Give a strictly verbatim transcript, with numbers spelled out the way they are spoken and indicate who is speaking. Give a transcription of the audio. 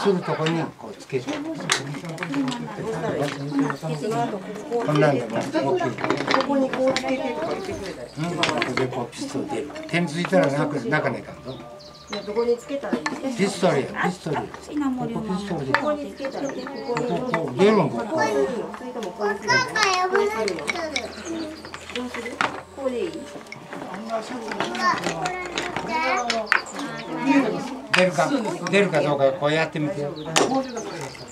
Speaker 1: するとこにこうつけて。こんなんだったら大きい。ここにこうつけてとか言ってくれたら。うん、ここでこうピストル出る。点ついたらなくなかねえかんぞ。どこにつけたらいい？ピストルや、ピストル。ここピストルで。ここにつけたらいい。こここう出るんここ。それともこうする。どうする？こうでいい？出るか出るかどうかこうやってみて。